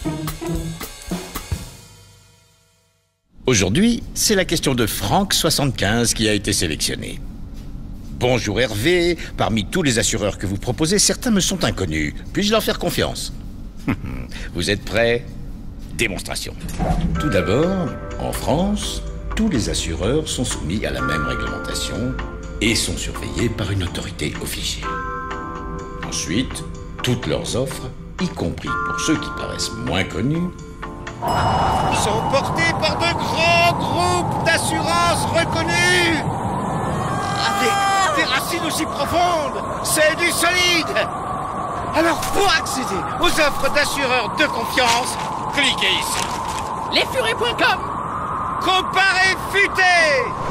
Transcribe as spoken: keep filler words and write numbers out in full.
Aujourd'hui, c'est la question de Franck soixante-quinze qui a été sélectionnée. Bonjour Hervé, parmi tous les assureurs que vous proposez, certains me sont inconnus. Puis-je leur faire confiance? Vous êtes prêts? Démonstration. Tout d'abord, en France, tous les assureurs sont soumis à la même réglementation et sont surveillés par une autorité officielle. Ensuite, toutes leurs offres, y compris pour ceux qui paraissent moins connus, sont portés par de grands groupes d'assurances reconnus. Avec des racines aussi profondes, c'est du solide. Alors pour accéder aux offres d'assureurs de confiance, cliquez ici. lesfurets point com. Comparez futé.